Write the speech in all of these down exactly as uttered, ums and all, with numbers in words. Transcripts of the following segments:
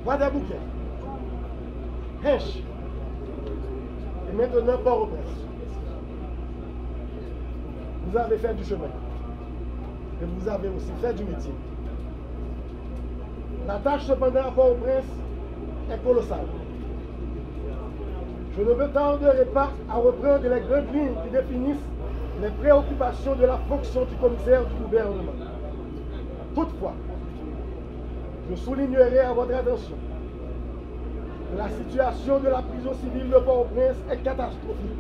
Bois des Bouquets, Hèche, et maintenant Port-au-Prince. Vous avez fait du chemin. Et vous avez aussi fait du métier. La tâche cependant à Port-au-Prince est colossale. Je ne me tarderai pas à reprendre les grandes lignes qui définissent les préoccupations de la fonction du commissaire du gouvernement. Toutefois, je soulignerai à votre attention que la situation de la prison civile de Port-au-Prince est catastrophique.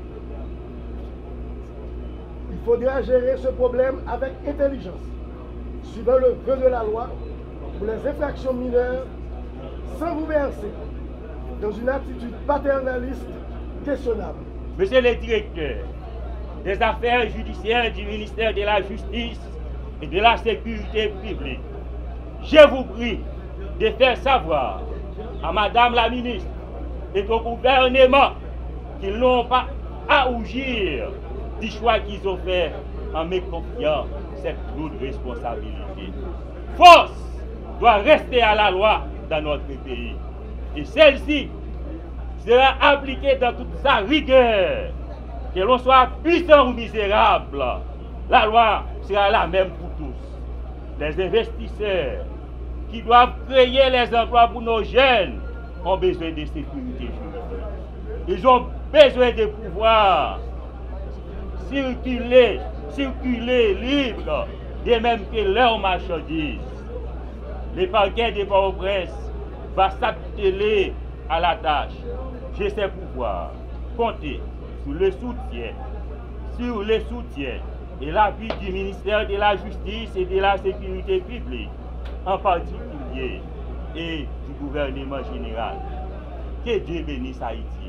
Il faudra gérer ce problème avec intelligence, suivant le vœu de la loi pour les infractions mineures, sans vous verser dans une attitude paternaliste questionnable. Monsieur le directeur des affaires judiciaires du ministère de la Justice et de la Sécurité publique, je vous prie de faire savoir à Madame la ministre et au gouvernement qu'ils n'ont pas à rougir du choix qu'ils ont fait en me confiant cette lourde responsabilité. Force doit rester à la loi dans notre pays. Et celle-ci sera appliquée dans toute sa rigueur. Que l'on soit puissant ou misérable, la loi sera la même pour tous. Les investisseurs qui doivent créer les emplois pour nos jeunes ont besoin de sécurité juridique. Ils ont besoin de pouvoir circuler, circuler libre, de même que leurs marchandises. Le parquet de Port-au-Prince va s'atteler à la tâche. Je sais pouvoir compter sur le soutien, sur le soutien et l'appui du ministère de la Justice et de la Sécurité publique, en particulier, et du gouvernement général. Que Dieu bénisse Haïti.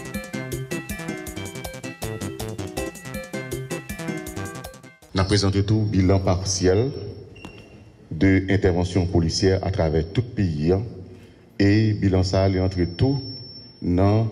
On a présenté tout bilan partiel de intervention policière à travers tout le pays et bilan ça est entre tout dans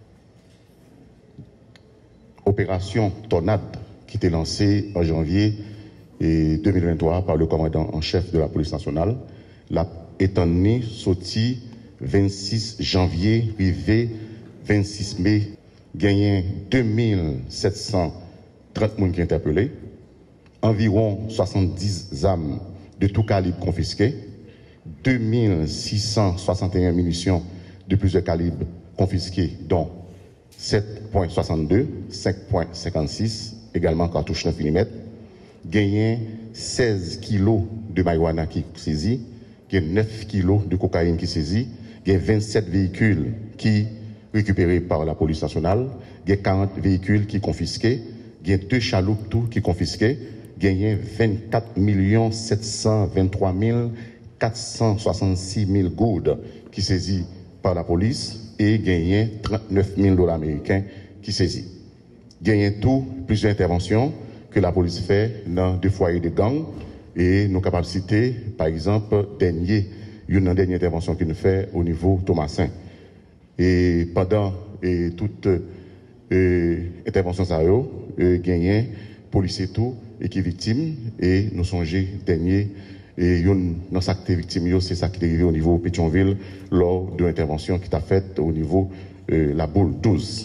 opération Tornade qui était lancée en janvier deux mille vingt-trois par le commandant en chef de la police nationale. La étant né sorti vingt-six janvier, arrivé vingt-six mai, gagné deux mille sept cent trente personnes qui interpellés, environ soixante-dix armes de tout calibre confisquées, deux mille six cent soixante et un munitions de plusieurs calibres confisquées, dont sept virgule soixante-deux, cinq virgule cinquante-six, également cartouches neuf millimètres, gagné seize kilos de marijuana qui saisit, neuf kilos de cocaïne qui saisit, vingt-sept véhicules qui récupérés par la police nationale, quarante véhicules qui confisqués, deux chaloupes tout qui confisqués, gagné vingt-quatre millions sept cent vingt-trois mille quatre cent soixante-six mille goudes qui saisis par la police et gagné trente-neuf mille dollars américains qui saisis. Gagné tout, plusieurs interventions que la police fait dans deux foyers de gang et nos capacités, par exemple, dernier, une dernière intervention qu'il nous fait au niveau Thomasin. Et pendant et toute euh, intervention ça a euh, gagné policier tout et qui est victime et nous songez dernier et une dans cette victime c'est ça qui est arrivé au niveau Pétionville lors de l'intervention qui t'a faite au niveau euh, la boule douze.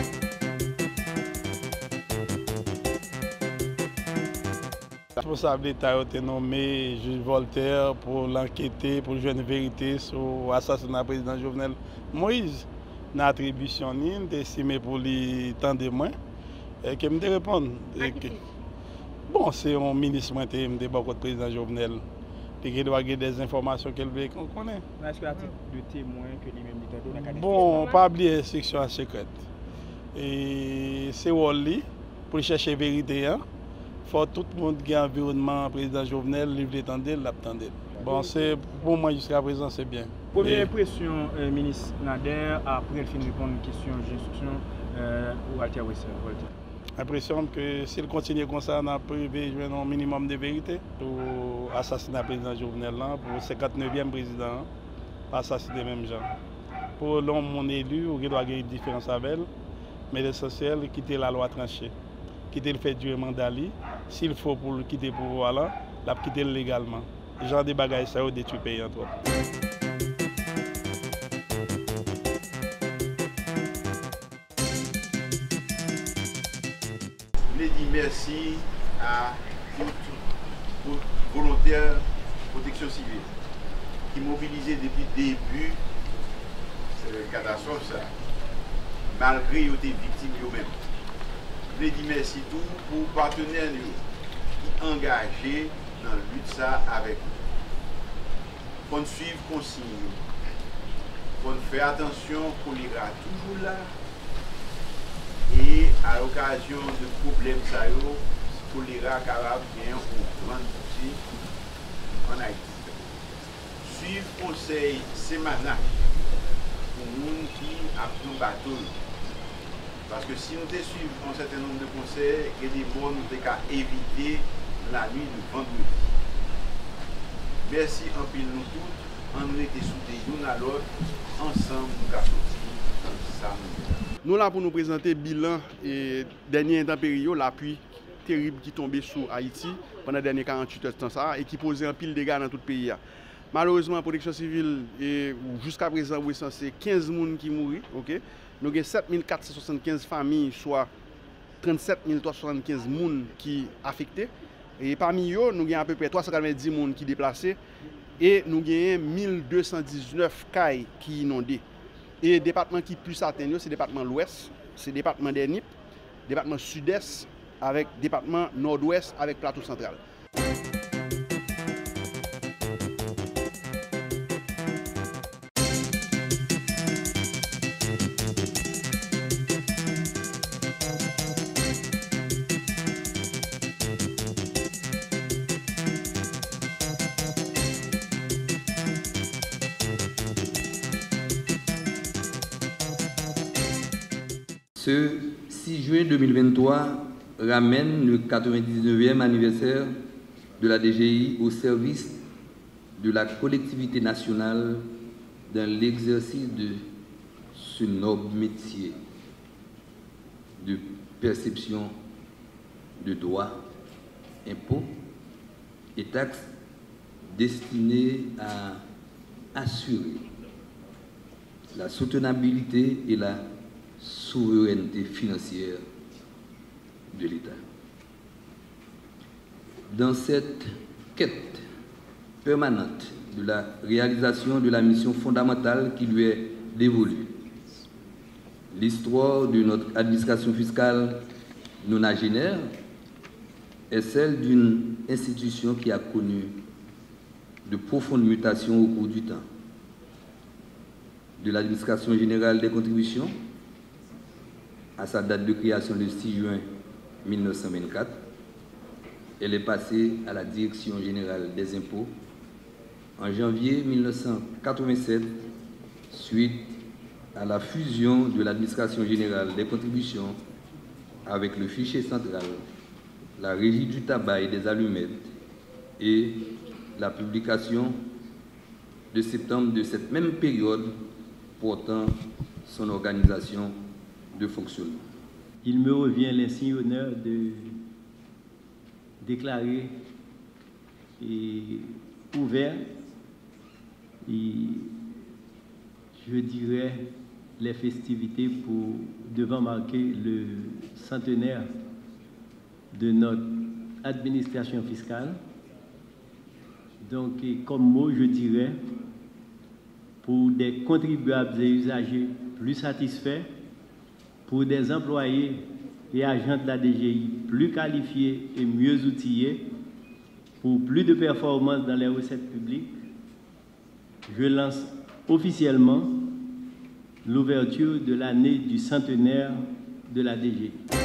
Le responsable d'État a été nommé juge Voltaire pour l'enquêter, pour jouer une vérité sur l'assassinat du président Jovenel Moïse. Dans l'attribution, il est estimé pour les temps de moins. Et que me répondre. Bon, c'est un ministre qui est le président Jovenel. Et qui doit avoir des informations qu'elle veut qu'on connaît. Est-ce que l'article de témoin que lui-même dit dans la bon, pas oublier l'instruction secrète. Et c'est Wally pour chercher la vérité. Hein? Faut tout le monde qui a un environnement président Jovenel, livre l'étendue, l'attendait. Bon, c'est pour moi jusqu'à présent c'est bien. Première impression, euh, ministre Nader, après le fin de répondre à une question d'instruction euh, ou Walter Wesser. L'impression que s'il continue comme ça, on a privé un minimum de vérité pour assassiner le président Jovenel, pour le cinquante-neuvième président, pas assassiner même gens. Pour l'homme mon élu, il doit avoir une différence avec elle, mais l'essentiel, quitter la loi tranchée. Quitter le fait du mandat, s'il faut pour quitter le pouvoir là, la quitter légalement. Les gens des bagages ça détruit le pays entre autres. voulais dire merci à tous les volontaires de protection civile qui mobilisés depuis le début de la catastrophe, ça, malgré qu'ils étaient victimes eux-mêmes. Je voulais dire merci tout pour les partenaires qui sont engagés dans la lutte ça avec nous. Pour nous suivre consigne, pour nous faire attention, choléra toujours là. Et à l'occasion de problèmes, ça y est, choléra capable bien ou grande partie en Haïti. Suivre conseil Semana pour nous qui apprennent le bateau. Parce que si nous suivons un certain nombre de conseils, il y a des mots nous devons éviter la nuit de vendredi. Merci en pile nous tous, on était soudés l'un à l'autre, ensemble nous avons sorti ça. Nous là pour nous présenter le bilan et dernier intempérie, l'appui terrible qui tombait sur Haïti pendant les derniers quarante-huit heures et qui posait un pile de dégâts dans tout le pays. Malheureusement, la protection civile, jusqu'à présent, c'est quinze personnes qui mourent. Okay? Nous avons sept mille quatre cent soixante-quinze familles, soit trente-sept mille trois cent soixante-quinze personnes qui sont affectées. Et parmi eux, nous avons à peu près trois cent quatre-vingt-dix personnes qui sont déplacées et nous avons mille deux cent dix-neuf cailles qui sont inondées. Et le département qui est plus atteint, c'est le département de l'Ouest, c'est le département des Nip, le département Sud-Est, avec le département Nord-Ouest, avec Plateau Central. Ce six juin deux mille vingt-trois ramène le quatre-vingt-dix-neuvième anniversaire de la D G I au service de la collectivité nationale dans l'exercice de ce noble métier de perception de droits, impôts et taxes destinés à assurer la soutenabilité et la souveraineté financière de l'État. Dans cette quête permanente de la réalisation de la mission fondamentale qui lui est dévolue, l'histoire de notre administration fiscale nonagénaire est celle d'une institution qui a connu de profondes mutations au cours du temps. De l'administration générale des contributions à sa date de création le six juin mille neuf cent vingt-quatre, elle est passée à la Direction générale des impôts en janvier mille neuf cent quatre-vingt-sept suite à la fusion de l'administration générale des contributions avec le fichier central, la régie du tabac et des allumettes et la publication de septembre de cette même période portant son organisation de fonctionnement. Il me revient l'insigne honneur de déclarer et ouvert et je dirais les festivités pour devant marquer le centenaire de notre administration fiscale. Donc, et comme mot, je dirais pour des contribuables et usagers plus satisfaits, pour des employés et agents de la D G I plus qualifiés et mieux outillés, pour plus de performances dans les recettes publiques, je lance officiellement l'ouverture de l'année du centenaire de la D G I.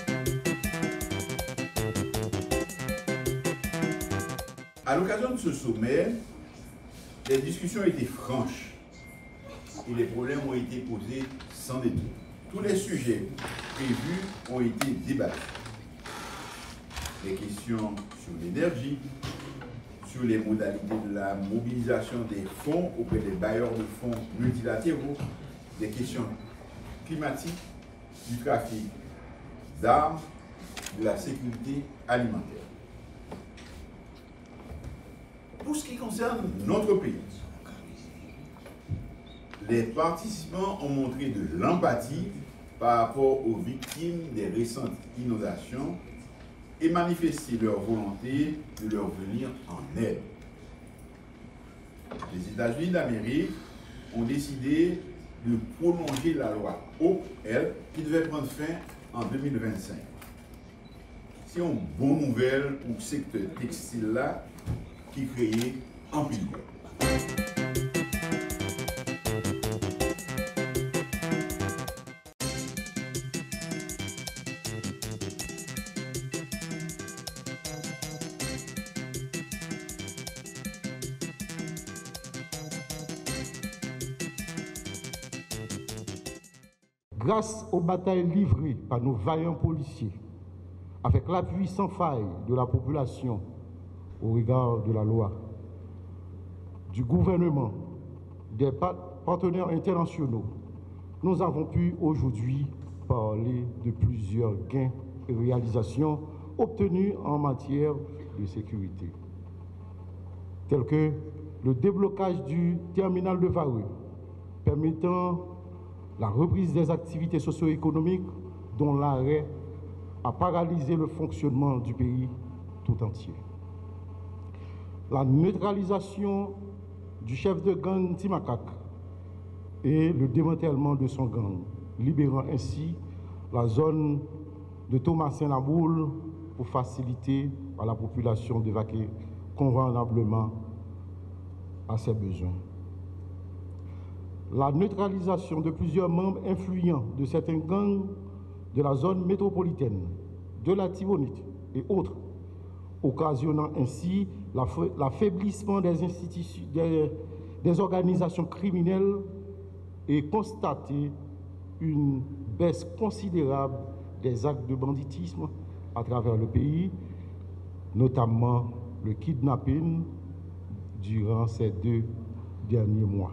À l'occasion de ce sommet, les discussions étaient franches et les problèmes ont été posés sans détour. Tous les sujets prévus ont été débattus. Les questions sur l'énergie, sur les modalités de la mobilisation des fonds auprès des bailleurs de fonds multilatéraux, des questions climatiques, du trafic d'armes, de la sécurité alimentaire. Pour ce qui concerne notre pays, les participants ont montré de l'empathie par rapport aux victimes des récentes inondations et manifester leur volonté de leur venir en aide. Les États-Unis d'Amérique ont décidé de prolonger la loi O L qui devait prendre fin en deux mille vingt-cinq. C'est une bonne nouvelle pour le secteur textile là qui crée un pilier. Grâce aux batailles livrées par nos vaillants policiers, avec l'appui sans faille de la population au regard de la loi, du gouvernement, des partenaires internationaux, nous avons pu aujourd'hui parler de plusieurs gains et réalisations obtenus en matière de sécurité, tels que le déblocage du terminal de Vareux, permettant la reprise des activités socio-économiques dont l'arrêt a paralysé le fonctionnement du pays tout entier. La neutralisation du chef de gang Timakak et le démantèlement de son gang, libérant ainsi la zone de Thomasin-la-Boule pour faciliter à la population de vaquer convenablement à ses besoins. La neutralisation de plusieurs membres influents de certains gangs de la zone métropolitaine, de la Tibonite et autres, occasionnant ainsi l'affaiblissement des institutions, des, des organisations criminelles et constater une baisse considérable des actes de banditisme à travers le pays, notamment le kidnapping durant ces deux derniers mois.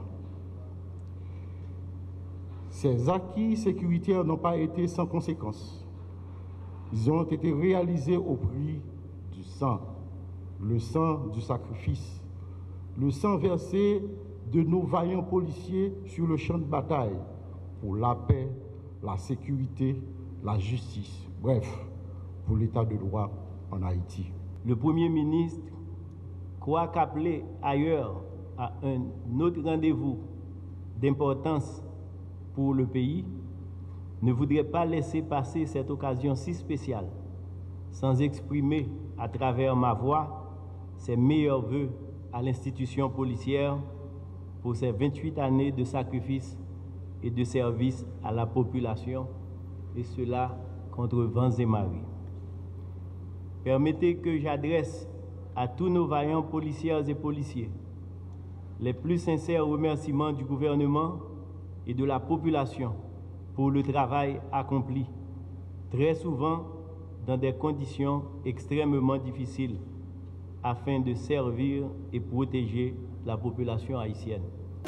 Ces acquis sécuritaires n'ont pas été sans conséquences. Ils ont été réalisés au prix du sang, le sang du sacrifice, le sang versé de nos vaillants policiers sur le champ de bataille pour la paix, la sécurité, la justice, bref, pour l'état de droit en Haïti. Le Premier ministre croit qu'appeler ailleurs à un autre rendez-vous d'importance pour le pays, ne voudrait pas laisser passer cette occasion si spéciale sans exprimer à travers ma voix ses meilleurs vœux à l'institution policière pour ses vingt-huit années de sacrifice et de service à la population, et cela contre vents et marées. Permettez que j'adresse à tous nos vaillants policières et policiers les plus sincères remerciements du gouvernement et de la population pour le travail accompli, très souvent dans des conditions extrêmement difficiles, afin de servir et protéger la population haïtienne.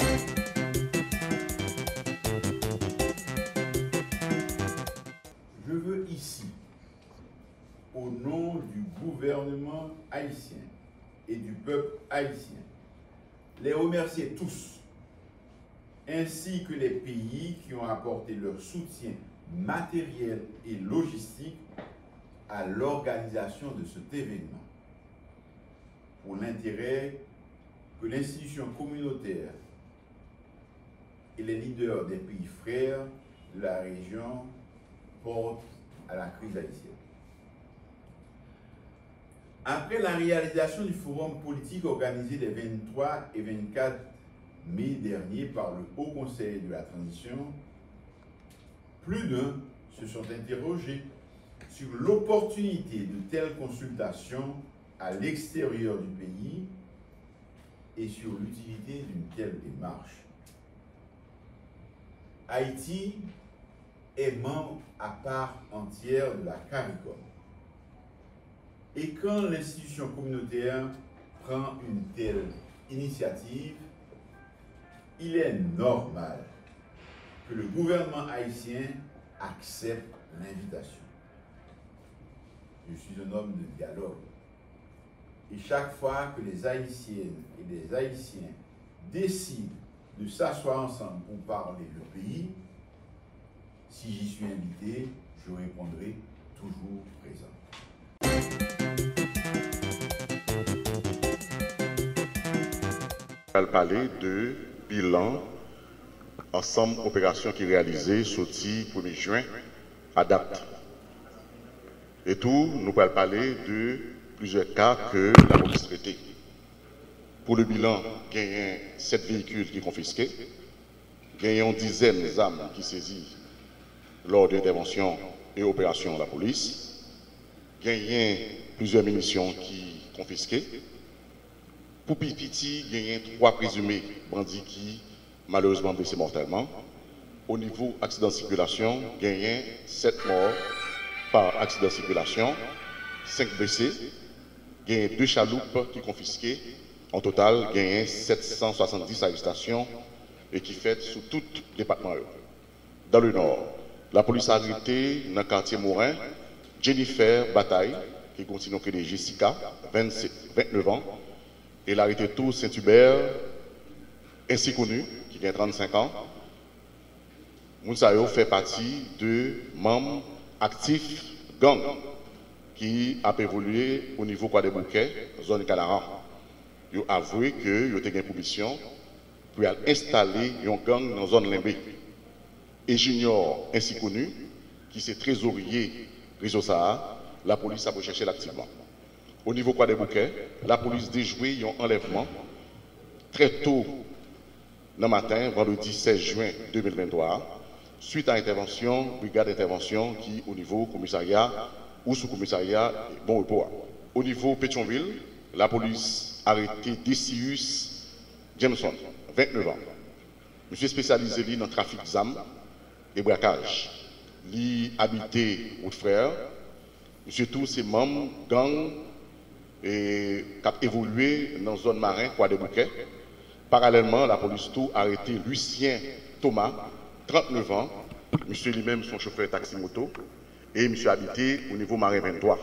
Je veux ici, au nom du gouvernement haïtien et du peuple haïtien, les remercier tous, ainsi que les pays qui ont apporté leur soutien matériel et logistique à l'organisation de cet événement, pour l'intérêt que l'institution communautaire et les leaders des pays frères de la région portent à la crise haïtienne. Après la réalisation du forum politique organisé les vingt-trois et vingt-quatre mai dernier par le Haut Conseil de la Transition, plus d'un se sont interrogés sur l'opportunité de telles consultations à l'extérieur du pays et sur l'utilité d'une telle démarche. Haïti est membre à part entière de la CARICOM. Et quand l'institution communautaire prend une telle initiative, il est normal que le gouvernement haïtien accepte l'invitation. Je suis un homme de dialogue. Et chaque fois que les Haïtiennes et les Haïtiens décident de s'asseoir ensemble pour parler du pays, Si j'y suis invité, je répondrai toujours présent. On va parler de bilan ensemble opération qui est réalisée sorti premier juin à date. Et tout, nous allons parler de plusieurs cas que la police traitait. Pour le bilan, il y a sept véhicules qui sont confisqués, il y a une dizaine d'armes qui saisies lors d'interventions et opérations de la police, il y a plusieurs munitions qui sont confisquées. Pour Pipiti, il y a trois présumés bandits qui malheureusement blessés mortellement. Au niveau accident de circulation, il y a sept morts par accident de circulation, cinq blessés, il y a deux chaloupes qui sont confisquées. En total, il y a sept cent soixante-dix arrestations et qui fait sous tout le département. Dans le nord, la police a arrêté dans le quartier Morin Jennifer Bataille, qui continue que des Jessica, vingt-sept, vingt-neuf ans, et elle a arrêté tout Saint-Hubert, ainsi connu, qui a trente-cinq ans. Mounsayo fait partie de membres actifs gang qui a évolué au niveau des Bouquets, zone Canaran. Ils ont avoué qu'ils ont eu une permission pour installer un gang dans la zone Limbé. Et Junior, ainsi connu, qui est trésorier réseau Sahara, la police a recherché activement. Au niveau des Bouquets, la police déjoué un enlèvement très tôt le matin, vendredi seize juin deux mille vingt-trois, suite à intervention, brigade d'intervention qui au niveau commissariat ou sous-commissariat Bon Repos. Au niveau Pétionville, la police a arrêté Decius Jameson, vingt-neuf ans. Monsieur spécialisé dans le trafic d'armes et braquage. Il habité Haute-Frère. Monsieur tous ses membres gang et qui a évolué dans la zone marin quoi des Bouquets. Parallèlement, la police tout a arrêté Lucien Thomas, trente-neuf ans. Monsieur lui-même son chauffeur taxi-moto et monsieur habité au niveau marin vingt-trois.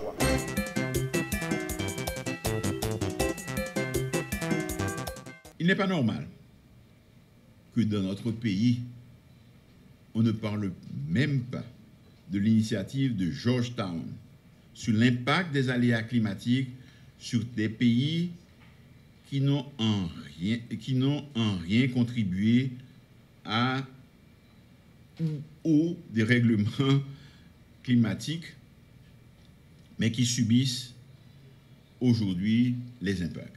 Il n'est pas normal que dans notre pays, on ne parle même pas de l'initiative de Georgetown sur l'impact des aléas climatiques sur des pays qui n'ont en rien, qui n'ont en rien contribué à ou au dérèglement climatique, mais qui subissent aujourd'hui les impacts.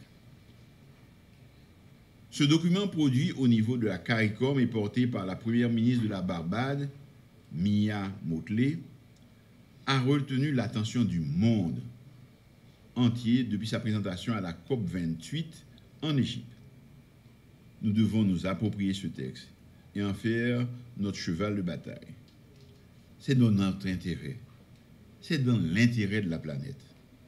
Ce document produit au niveau de la CARICOM et porté par la première ministre de la Barbade, Mia Mottley, a retenu l'attention du monde entier depuis sa présentation à la COP vingt-huit en Égypte. Nous devons nous approprier ce texte et en faire notre cheval de bataille. C'est dans notre intérêt. C'est dans l'intérêt de la planète.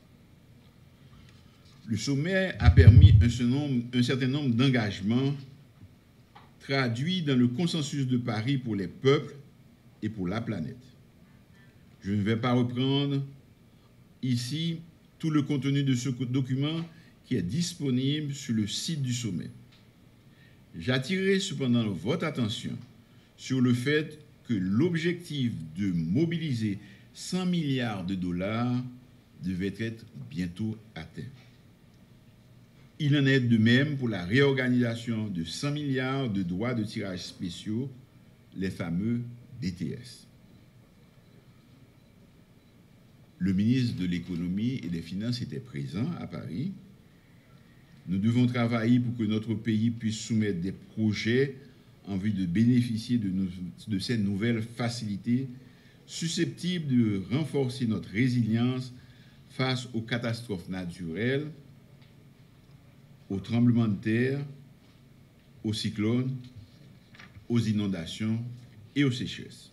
Le sommet a permis un, un certain nombre d'engagements traduits dans le consensus de Paris pour les peuples et pour la planète. Je ne vais pas reprendre ici tout le contenu de ce document qui est disponible sur le site du sommet. J'attirerai cependant votre attention sur le fait que l'objectif de mobiliser cent milliards de dollars devait être bientôt atteint. Il en est de même pour la réorganisation de cent milliards de droits de tirage spéciaux, les fameux D T S. Le ministre de l'Économie et des Finances était présent à Paris. Nous devons travailler pour que notre pays puisse soumettre des projets en vue de bénéficier de, nos, de ces nouvelles facilités susceptibles de renforcer notre résilience face aux catastrophes naturelles, aux tremblements de terre, aux cyclones, aux inondations et aux sécheresses.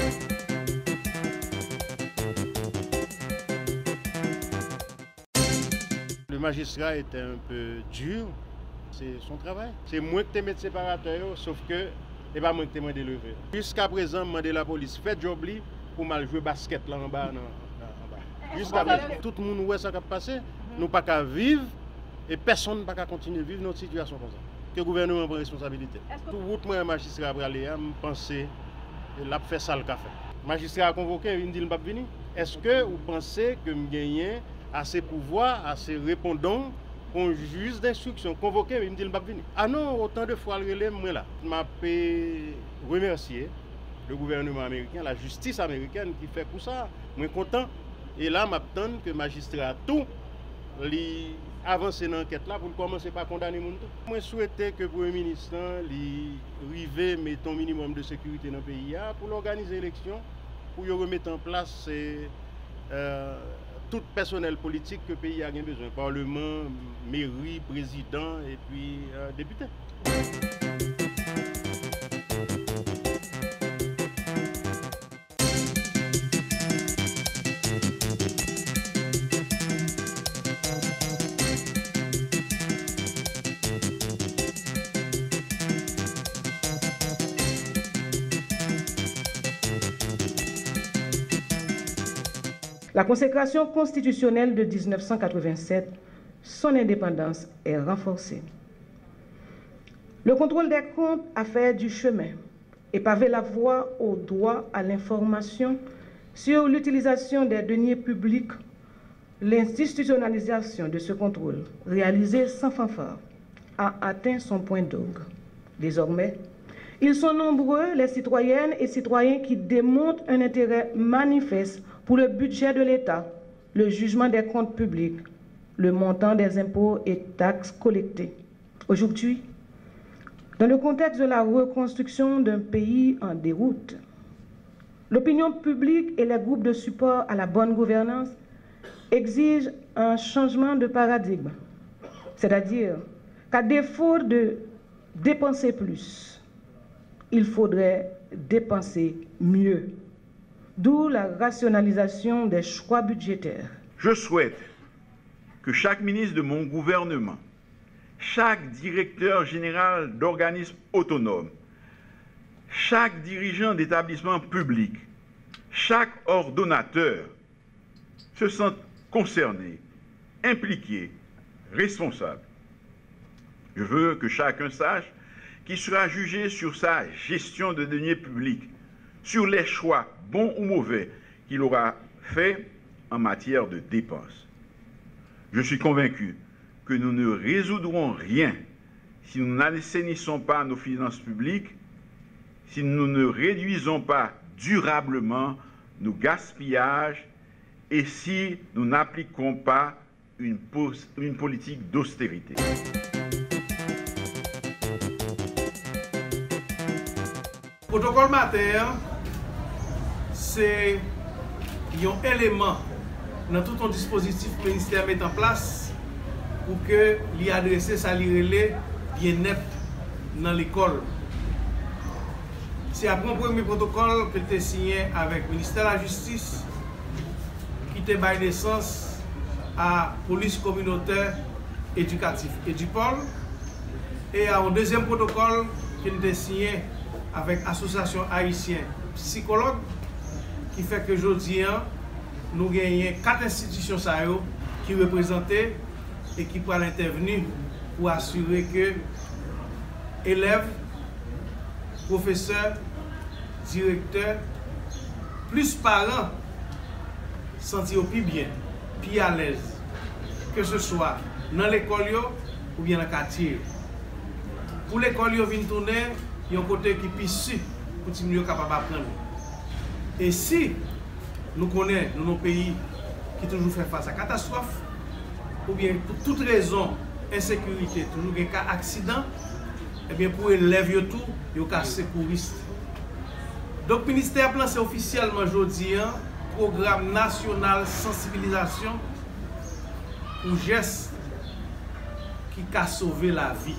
Le magistrat était un peu dur, c'est son travail. C'est moi que tu mets séparateur, sauf que c'est pas moi que tu m'as délevé. Jusqu'à présent, je demande à la police, faites job pour mal jouer basket là en bas. Jusqu'à présent, tout le monde voit ça qui a passé. Nous pas qu'à vivre et personne ne peut pas continuer à vivre notre situation comme ça. Que le gouvernement prend responsabilité. Tout le monde magistrat pour aller, je pense qu'il a fait ça le café. magistrat a convoqué, il me dit qu'il ne va pas venir. Est-ce que vous pensez que je gagne assez pouvoir, assez répondant pour un juge d'instruction convoqué, il me dit qu'il ne va pas venir. Ah non, autant de fois le relais, moi là. Je m'appelle remercier le gouvernement américain, la justice américaine qui fait pour ça. Je suis content. Et là, je m'attends que le magistrat tout avancer dans l'enquête là pour commencer par condamner les gens. Je souhaitais que le Premier ministre arrive mettre un minimum de sécurité dans le pays pour organiser l'élection, pour remettre en place euh, tout personnel politique que le pays a besoin. Parlement, mairie, président et puis euh, député. La consécration constitutionnelle de mille neuf cent quatre-vingt-sept, son indépendance est renforcée. Le contrôle des comptes a fait du chemin et pavé la voie au droit à l'information sur l'utilisation des deniers publics. L'institutionnalisation de ce contrôle, réalisé sans fanfare, a atteint son point d'orgue. Désormais, ils sont nombreux, les citoyennes et citoyens qui démontrent un intérêt manifeste pour le budget de l'État, le jugement des comptes publics, le montant des impôts et taxes collectés. Aujourd'hui, dans le contexte de la reconstruction d'un pays en déroute, l'opinion publique et les groupes de support à la bonne gouvernance exigent un changement de paradigme, c'est-à-dire qu'à défaut de dépenser plus, il faudrait dépenser mieux. D'où la rationalisation des choix budgétaires. Je souhaite que chaque ministre de mon gouvernement, chaque directeur général d'organismes autonomes, chaque dirigeant d'établissement public, chaque ordonnateur se sente concerné, impliqué, responsable. Je veux que chacun sache qu'il sera jugé sur sa gestion de deniers publics, sur les choix, bons ou mauvais, qu'il aura fait en matière de dépenses. Je suis convaincu que nous ne résoudrons rien si nous n'assainissons pas nos finances publiques, si nous ne réduisons pas durablement nos gaspillages et si nous n'appliquons pas une, une politique d'austérité. Protocole matin, c'est un élément dans tout un dispositif que le ministère met en place pour que l'y adresser sa lirélé bien-être dans l'école. C'est après un premier protocole que tu as signé avec le ministère de la Justice qui te baille naissance à la police communautaire éducative Edupol et à un deuxième protocole que tu as signé avec l'association haïtienne psychologue qui fait que aujourd'hui, nous gagnons quatre institutions qui représentent et qui pourraient intervenir pour assurer que élèves, professeurs, directeurs, plus parents sentent plus bien, plus à l'aise, que ce soit dans l'école ou bien dans le quartier. Pour l'école, ils viennent tourner, il y a un côté qui est plus sûr pour que nous soyons capables d'apprendre. Et si nous connaissons dans nos pays qui toujours fait face à la catastrophe, ou bien pour toute raison, insécurité, toujours un cas accident, eh bien pour élèves tout, il y a un cas secouriste. Donc le ministère a lancé officiellement aujourd'hui un programme national sensibilisation pour gestes qui a sauvé la vie.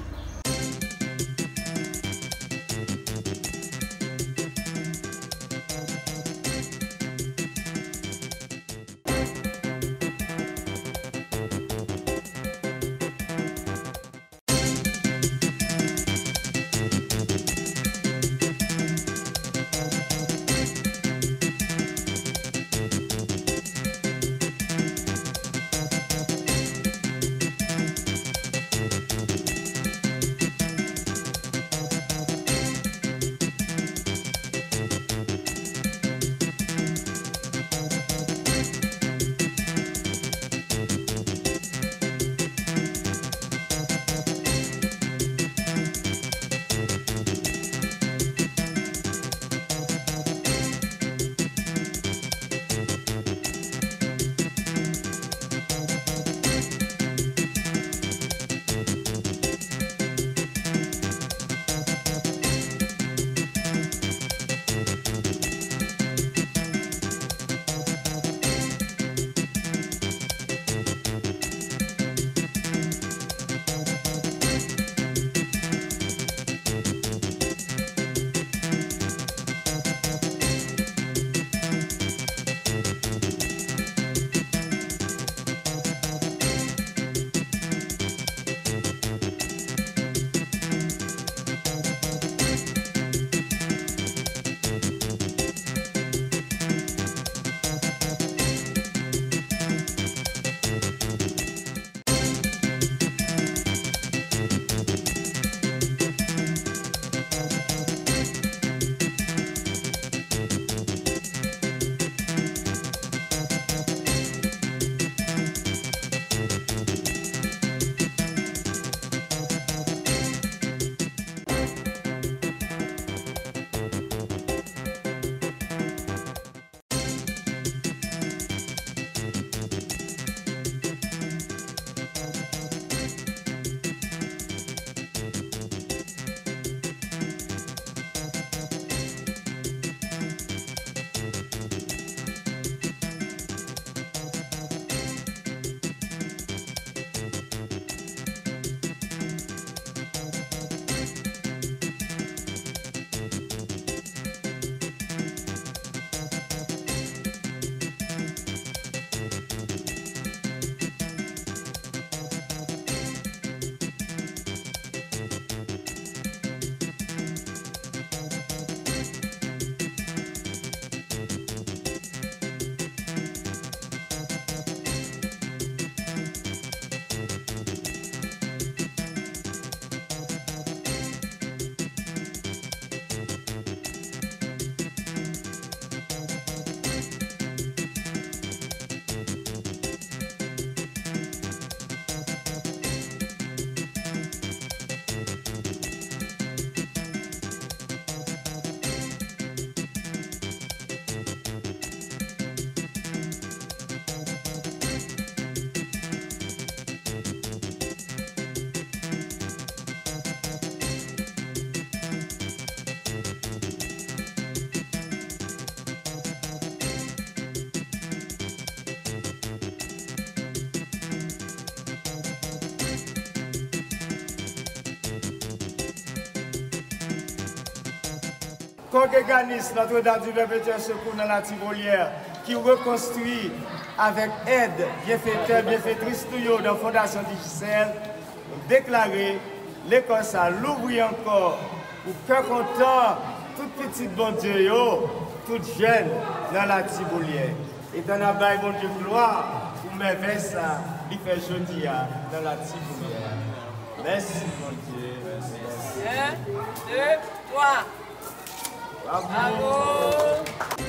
Congréganiste Notre-Dame du Réveilleur Secours dans la Tivolière, qui reconstruit avec aide bienfaiteur, bienfaitrice tout dans la Fondation Digicel, déclarer l'école ça l'ouvrir encore pour cœur content, toute petite bon Dieu, toute jeune dans la Tivolière. Et dans la baille bon Dieu gloire, pour me ça, il fait jeudi dans la Tivolière. Merci mon Dieu. Merci. Un, deux, trois. Bravo. Bravo.